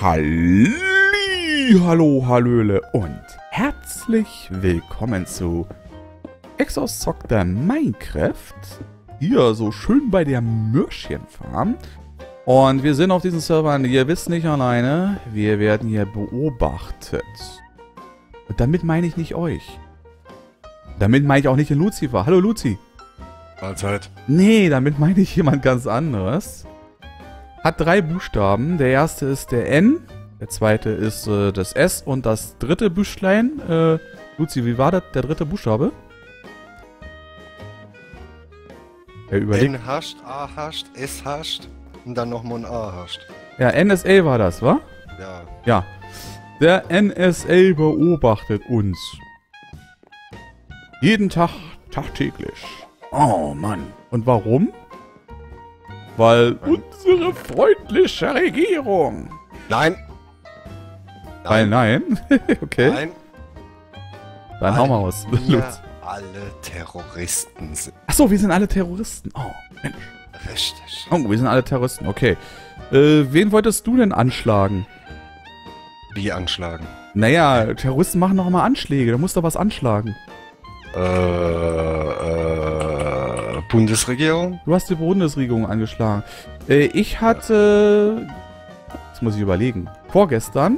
Hallo, hallöle und herzlich willkommen zu Exos zockt der Minecraft. Hier so schön bei der Mürschenfarm. Und wir sind auf diesen Servern, ihr wisst nicht alleine, wir werden hier beobachtet. Und damit meine ich nicht euch. Damit meine ich auch nicht den Lucifer. Hallo Luzi. Mahlzeit. Nee, damit meine ich jemand ganz anderes. Hat 3 Buchstaben. Der erste ist der N, der zweite ist das S und das dritte Büschlein. Luzi, wie war das, der dritte Buchstabe? Er überlegt. N hascht, A hascht, S hascht und dann nochmal ein A hascht. Ja, NSA war das, wa? Ja. Ja. Der NSA beobachtet uns. Jeden Tag, tagtäglich. Oh Mann. Und warum? Weil unsere freundliche Regierung. Nein. Weil nein? Okay. Nein. Dann hauen wir aus. Wir alle Terroristen sind. Achso, wir sind alle Terroristen. Oh, Mensch. Richtig. Oh, wir sind alle Terroristen. Okay. Wen wolltest du denn anschlagen? Wie anschlagen? Naja, Terroristen machen doch immer Anschläge. Da musst du was anschlagen. Bundesregierung? Du hast die Bundesregierung angeschlagen. Ich hatte... Jetzt muss ich überlegen. Vorgestern...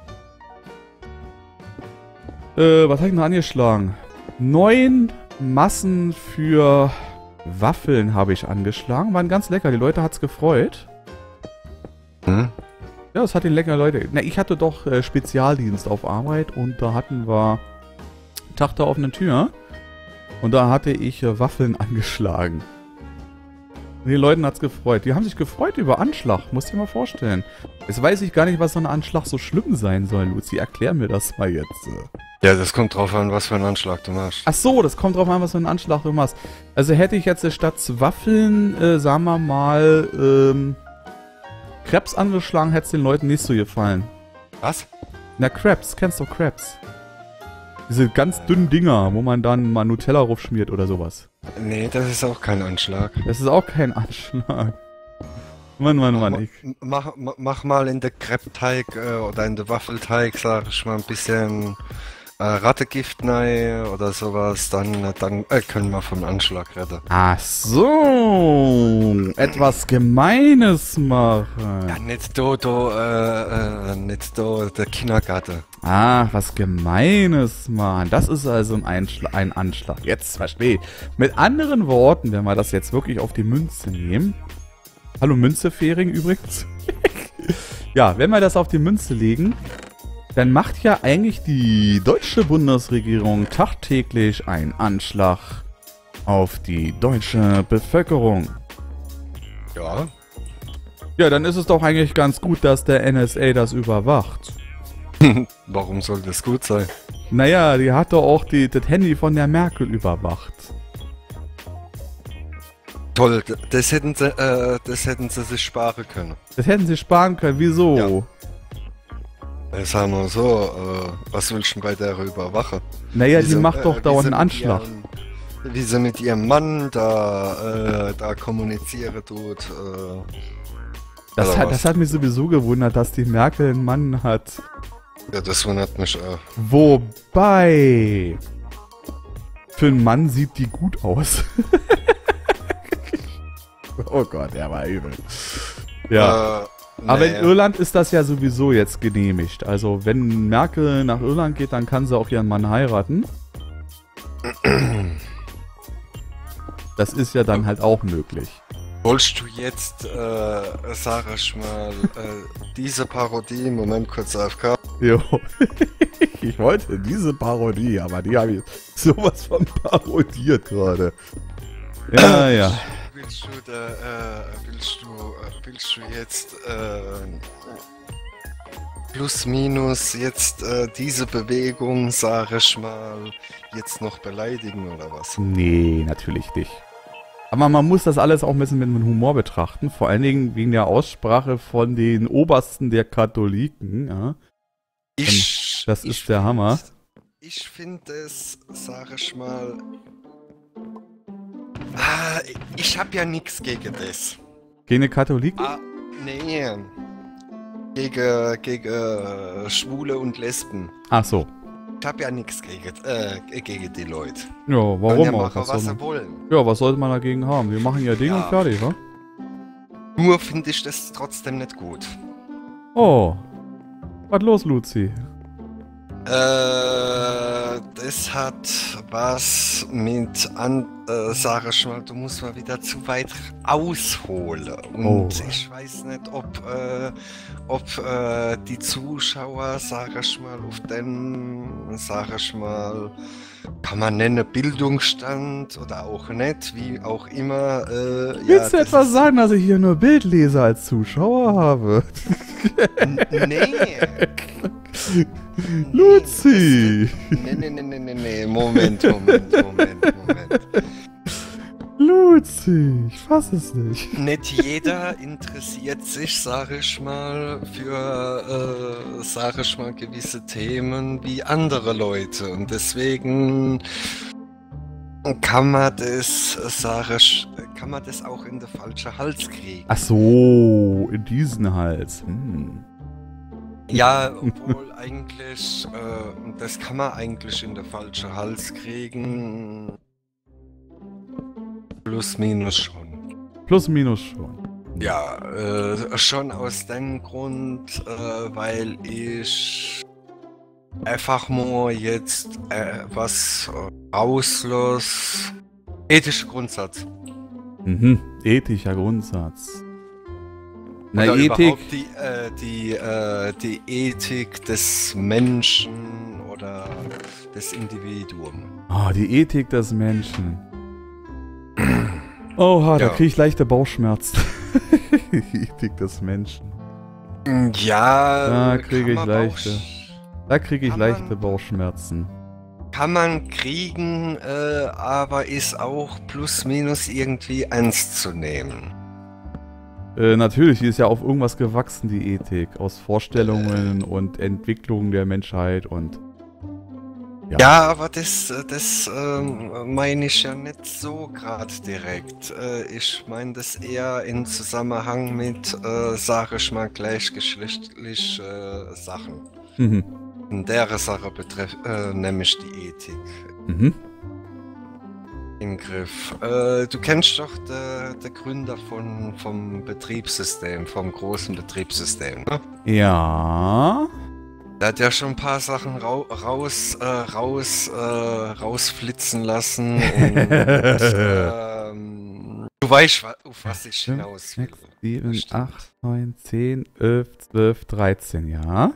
was habe ich noch angeschlagen? 9 Massen für Waffeln habe ich angeschlagen. Waren ganz lecker. Die Leute hat's gefreut. Hm? Ja, das hat den lecker Leute... Na, ich hatte doch Spezialdienst auf Arbeit und da hatten wir Tag der offenen Tür. Und da hatte ich Waffeln angeschlagen. Und den Leuten hat's gefreut. Die haben sich gefreut über Anschlag. Musst dir mal vorstellen. Jetzt weiß ich gar nicht, was so ein Anschlag so schlimm sein soll, Luzi. Erklär mir das mal jetzt. Ja, das kommt drauf an, was für einen Anschlag du machst. Ach so, das kommt drauf an, was für einen Anschlag du machst. Also hätte ich jetzt statt Waffeln, sagen wir mal, Krebs angeschlagen, hätte es den Leuten nicht so gefallen. Was? Na, Krebs. Kennst du Krebs? Diese ganz dünnen Dinger, wo man dann mal Nutella raufschmiert oder sowas. Nee, das ist auch kein Anschlag. Das ist auch kein Anschlag. Mann. Mach mal in der Crepe-Teig oder in der Waffelteig, sag ich mal, ein bisschen Rattegift rein oder sowas, dann können wir vom Anschlag retten. Ach so, etwas Gemeines machen. Ja, nicht der Kindergarten. Ah, was Gemeines machen. Das ist also ein Anschlag. Jetzt verstehe ich. Mit anderen Worten, wenn wir das jetzt wirklich auf die Münze nehmen. Hallo Münze, Fering übrigens. Ja, wenn wir das auf die Münze legen, dann macht ja eigentlich die deutsche Bundesregierung tagtäglich einen Anschlag auf die deutsche Bevölkerung. Ja. Ja, dann ist es doch eigentlich ganz gut, dass der NSA das überwacht. Warum soll das gut sein? Naja, die hat doch auch das Handy von der Merkel überwacht. Toll, das hätten sie sich sparen können. Das hätten sie sparen können. Wieso? Ja. Sagen wir so, was willst du denn bei der überwachen? Naja, die macht doch dauernd einen Anschlag. Wie sie mit ihrem Mann da kommunizieren tut. Das hat mich sowieso gewundert, dass die Merkel einen Mann hat. Ja, das wundert mich auch. Wobei, für einen Mann sieht die gut aus. Oh Gott, der war übel. Ja. Aber in Irland ist das ja sowieso jetzt genehmigt. Also wenn Merkel nach Irland geht, dann kann sie auch ihren Mann heiraten. Das ist ja dann halt auch möglich. Wolltest du jetzt, sag ich mal, diese Parodie, Moment kurz AFK. Jo. Ich wollte diese Parodie, aber die habe ich sowas von parodiert gerade. Ja. Willst du jetzt plus minus jetzt diese Bewegung, sag ich mal, jetzt noch beleidigen oder was? Nee, natürlich nicht. Aber man muss das alles auch ein bisschen mit Humor betrachten, vor allen Dingen wegen der Aussprache von den Obersten der Katholiken. Ja. Das ist der Hammer. Ich finde es, sag ich mal, ich habe ja nichts gegen das. Gegen die Katholiken? Nee. gegen Schwule und Lesben. Ach so. Ich habe ja nichts gegen die Leute. Ja, Sollen warum ja auch? machen, was sie man, wollen. ja, was sollte man dagegen haben? Wir machen ja Ding Ja. und fertig, wa? Nur finde ich das trotzdem nicht gut. Oh. Was los, Luzi? Das hat was mit sag ich mal, du musst mal wieder zu weit ausholen. Und Oh. ich weiß nicht, ob die Zuschauer, sag ich mal, auf den, sag ich mal, kann man nennen Bildungsstand oder auch nicht, wie auch immer. Willst du das etwa ist- sagen, dass ich hier nur Bildleser als Zuschauer habe? Nee. Luzi! Nee, Moment. Luzi! Ich fass es nicht. Nicht jeder interessiert sich, sage ich mal, für, sage ich mal, gewisse Themen wie andere Leute. Und deswegen kann man das, kann man das auch in den falschen Hals kriegen. Ach so, in diesen Hals. Hm. Ja, obwohl eigentlich, das kann man eigentlich in den falschen Hals kriegen. Plus, minus schon. Plus, minus schon. Ja, schon aus dem Grund, weil ich einfach nur jetzt was rauslos. Ethischer Grundsatz. Mhm. Ethischer Grundsatz. Na, Oder Ethik. überhaupt die Ethik des Menschen oder des Individuums. Ah, die Ethik des Menschen. Oha, da Ja. kriege ich leichte Bauchschmerzen. Die Ethik des Menschen. Ja, Da kriege ich kann man leichte. Da kriege ich Kann man- leichte Bauchschmerzen. Kann man kriegen, aber ist auch plus minus irgendwie ernst zu nehmen. Natürlich, die ist ja auf irgendwas gewachsen, die Ethik. Aus Vorstellungen und Entwicklungen der Menschheit und... Ja, aber das meine ich ja nicht so gerade direkt. Ich meine das eher in Zusammenhang mit, sage ich mal, gleichgeschlechtliche Sachen. Mhm. In der Sache betrifft, nämlich die Ethik Mhm. im Griff. Du kennst doch der Gründer vom Betriebssystem, vom großen Betriebssystem, ne? Ja. Der hat ja schon ein paar Sachen rausflitzen lassen. Und, du weißt, auf was ich hinaus will. 6, 7, Bestimmt. 8, 9, 10, 11, 12, 13, ja.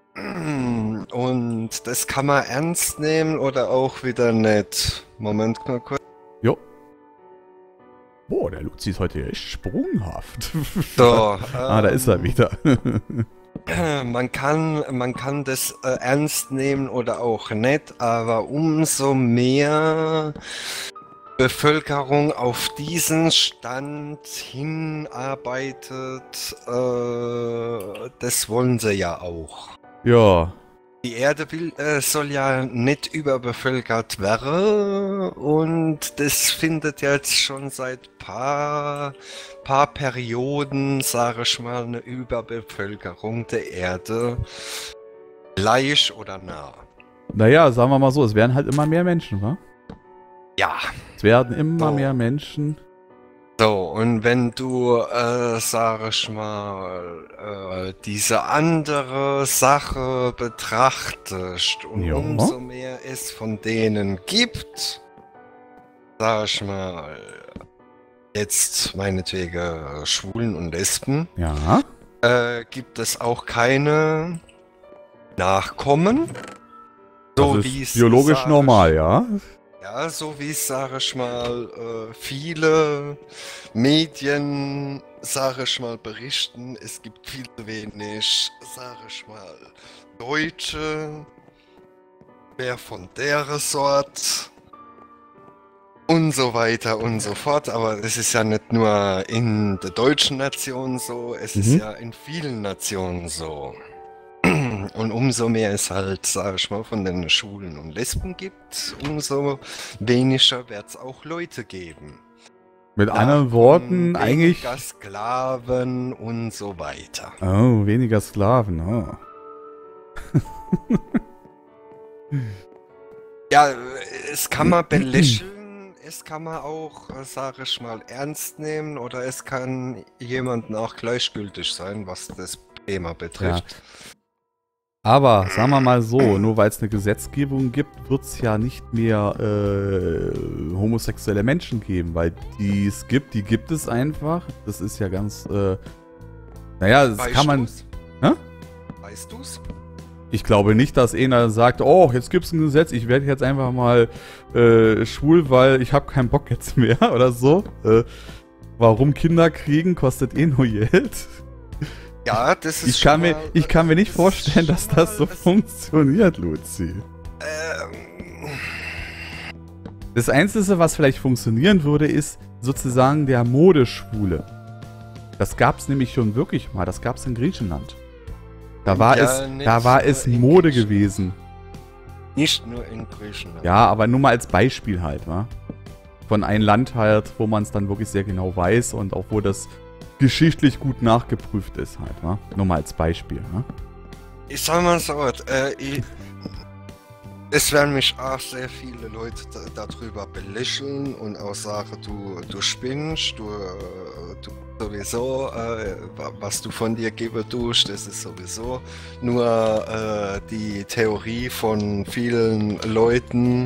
Und das kann man ernst nehmen oder auch wieder nicht. Moment mal kurz. Jo. Boah, der Luzi ist heute echt sprunghaft. So, Da ist er wieder. Man kann das ernst nehmen oder auch nicht, aber umso mehr Bevölkerung auf diesen Stand hinarbeitet, das wollen sie ja auch. Ja. Die Erde soll ja nicht überbevölkert werden und das findet jetzt schon seit paar Perioden, sage ich mal, eine Überbevölkerung der Erde gleich oder nah. Naja, sagen wir mal so, es werden halt immer mehr Menschen, wa? Ja. Es werden immer So. mehr Menschen. So, und wenn du, sag ich mal, diese andere Sache betrachtest und Ja. umso mehr es von denen gibt, sag ich mal, jetzt meinetwegen Schwulen und Lesben, Ja. gibt es auch keine Nachkommen. Das ist biologisch sag ich, normal, ja. Ja, so wie es, sage ich mal, viele Medien, sage ich mal, berichten, es gibt viel zu wenig, sage ich mal, Deutsche, wer von der Sort und so weiter und so fort. Aber es ist ja nicht nur in der deutschen Nation so, es ist ja in vielen Nationen so. Und umso mehr es halt, sage ich mal, von den Schwulen und Lesben gibt, umso weniger wird es auch Leute geben. Mit anderen Worten, eigentlich... Weniger Sklaven und so weiter. Oh, weniger Sklaven, oh. Ja, es kann man belächeln, es kann man auch, sag ich mal, ernst nehmen oder es kann jemandem auch gleichgültig sein, was das Thema betrifft. Ja. Aber, sagen wir mal so, nur weil es eine Gesetzgebung gibt, wird es ja nicht mehr homosexuelle Menschen geben, weil die gibt es einfach. Das ist ja ganz, naja, das Weißt kann man... du's? Hä? Weißt du's? Ich glaube nicht, dass einer sagt, oh, jetzt gibt es ein Gesetz, ich werde jetzt einfach mal schwul, weil ich habe keinen Bock jetzt mehr oder so. Warum Kinder kriegen, kostet eh nur Geld. Ja, das ist Ich kann mir nicht vorstellen, dass das so funktioniert, Luzi. Das Einzige, was vielleicht funktionieren würde, ist sozusagen der Modeschwule. Das gab es nämlich schon wirklich mal. Das gab es in Griechenland. Da war es Mode gewesen. Nicht nur in Griechenland. Ja, aber nur mal als Beispiel halt, wa? Von einem Land halt, wo man es dann wirklich sehr genau weiß und auch wo das geschichtlich gut nachgeprüft ist halt, wa? Nur mal als Beispiel, ne? Ich sag mal so, es werden mich auch sehr viele Leute darüber belächeln und auch sagen, du spinnst, du sowieso, was du von dir geben tust, das ist sowieso nur die Theorie von vielen Leuten,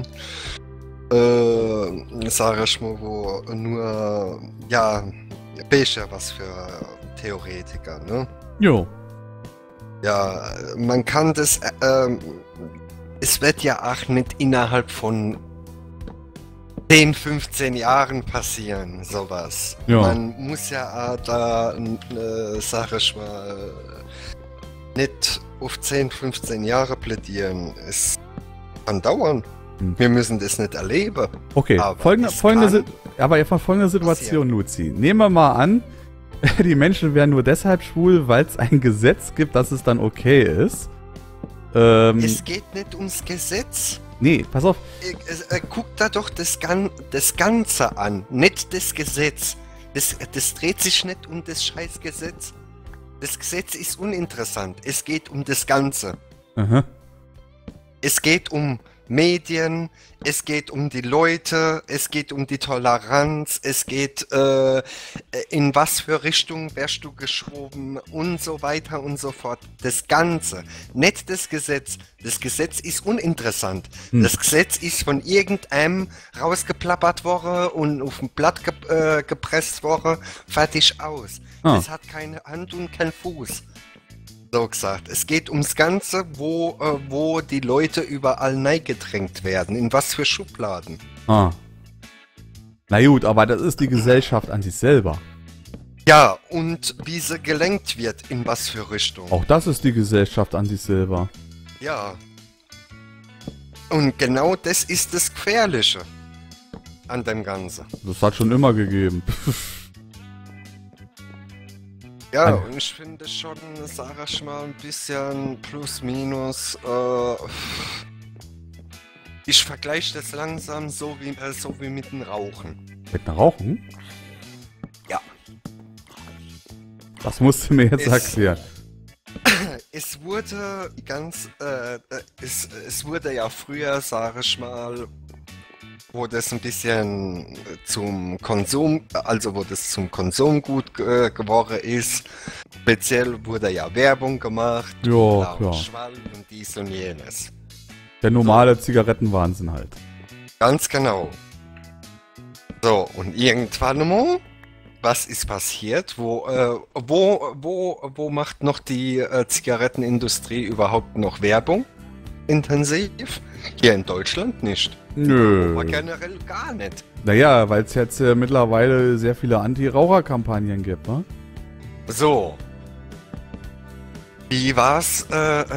sag ich mal, wo nur, ja, bist ja was für Theoretiker, ne? Jo. Ja, man kann das, es wird ja auch nicht innerhalb von 10, 15 Jahren passieren, sowas. Ja. Man muss ja auch da, sag ich mal, nicht auf 10, 15 Jahre plädieren. Es kann dauern. Wir müssen das nicht erleben. Okay, folgende Situation, Luzi. Nehmen wir mal an, die Menschen wären nur deshalb schwul, weil es ein Gesetz gibt, dass es dann okay ist. Es geht nicht ums Gesetz. Nee, pass auf. Guck da doch das Ganze an, nicht das Gesetz. Das dreht sich nicht um das Scheißgesetz. Das Gesetz ist uninteressant. Es geht um das Ganze. Aha. Es geht um Medien, es geht um die Leute, es geht um die Toleranz, es geht in was für Richtung wärst du geschoben und so weiter und so fort. Das Ganze, nicht das Gesetz. Das Gesetz ist uninteressant. Das Gesetz ist von irgendeinem rausgeplappert worden und auf ein Blatt gepresst worden, fertig aus. Das hat keine Hand und keinen Fuß. So gesagt. Es geht ums Ganze, wo die Leute überall neigedrängt werden. In was für Schubladen. Na gut, aber das ist die Gesellschaft an sich selber. Ja, und wie sie gelenkt wird, in was für Richtung. Auch das ist die Gesellschaft an sich selber. Ja. Und genau das ist das Gefährliche an dem Ganzen. Das hat schon immer gegeben. Ja, und ich finde schon, sag ich mal, ein bisschen plus minus, ich vergleiche das langsam so wie mit dem Rauchen. Mit dem Rauchen? Ja. Das musst du mir jetzt erklären. Es wurde es wurde ja früher, sag ich mal, wo das ein bisschen zum Konsum, also wo das zum Konsumgut geworden ist. Speziell wurde ja Werbung gemacht. Ja, klar. Schwall und dies und jenes. Der normale Zigarettenwahnsinn halt. Ganz genau. So, und irgendwann mal, was ist passiert? Wo macht noch die Zigarettenindustrie überhaupt noch Werbung? Intensiv? Hier in Deutschland nicht. Nö. Aber generell gar nicht. Naja, weil es jetzt mittlerweile sehr viele Anti-Raucher-Kampagnen gibt, ne? So. Wie war's,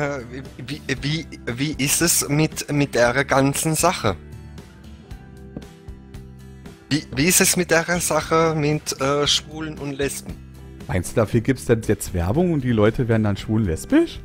wie ist es mit der ganzen Sache? Wie ist es mit der Sache mit Schwulen und Lesben? Meinst du, dafür gibt es denn jetzt Werbung und die Leute werden dann schwul-lesbisch?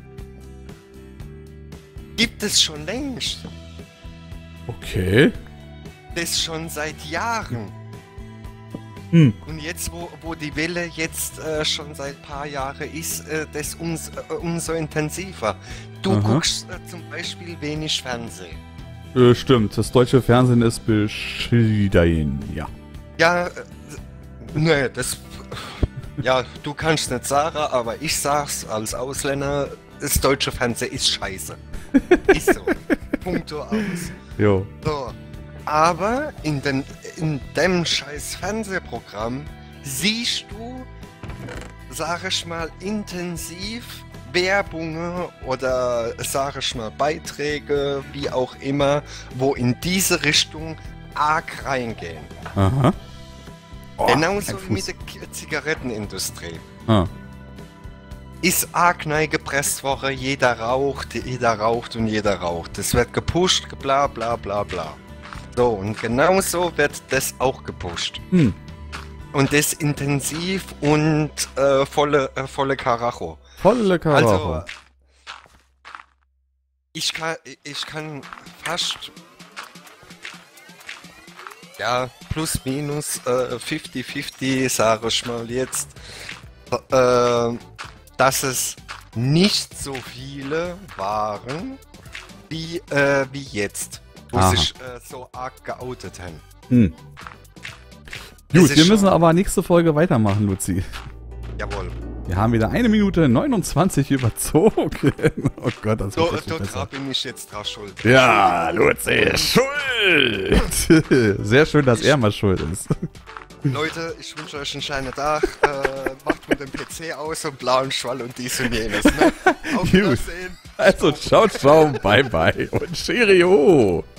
Gibt es schon längst. Okay. Das schon seit Jahren. Hm. Und jetzt, wo die Welle jetzt schon seit ein paar Jahren ist, das umso intensiver. Du guckst zum Beispiel wenig Fernsehen. Stimmt, das deutsche Fernsehen ist beschieden, ja. Ja, ne, ja, du kannst nicht sagen, aber ich sag's als Ausländer, das deutsche Fernsehen ist scheiße. Ist so. Punkto aus. Jo. So. Aber in dem scheiß Fernsehprogramm siehst du, sag ich mal, intensiv Werbungen oder, sag ich mal, Beiträge, wie auch immer, wo in diese Richtung arg reingehen. Aha. Oh, Genauso wie mit der Zigarettenindustrie. Ah. Ist arg gepresst worden, jeder raucht und jeder raucht. Das wird gepusht, bla bla bla bla. So, und genauso wird das auch gepusht. Hm. Und das intensiv und volle Karacho. Volle Karacho. Also, ich kann fast, ja, plus minus 50-50, sage ich mal jetzt, dass es nicht so viele waren, wie jetzt, wo Aha. sich so arg geoutet haben. Hm. Das Gut, ist wir müssen schon- aber nächste Folge weitermachen, Luzi. Jawohl. Wir haben wieder 1 Minute 29 überzogen. Oh Gott, das wird echt nicht besser. Da bin ich jetzt drauf schuld. Ja, Luzi, schuld! Sehr schön, dass er mal schuld ist. Leute, ich wünsche euch einen schönen Tag. Macht mit dem PC aus und blauen Schwall und dies und jenes. Ne? Auf Gut. Wiedersehen. Also, ciao, ciao, bye, bye und Cheerio!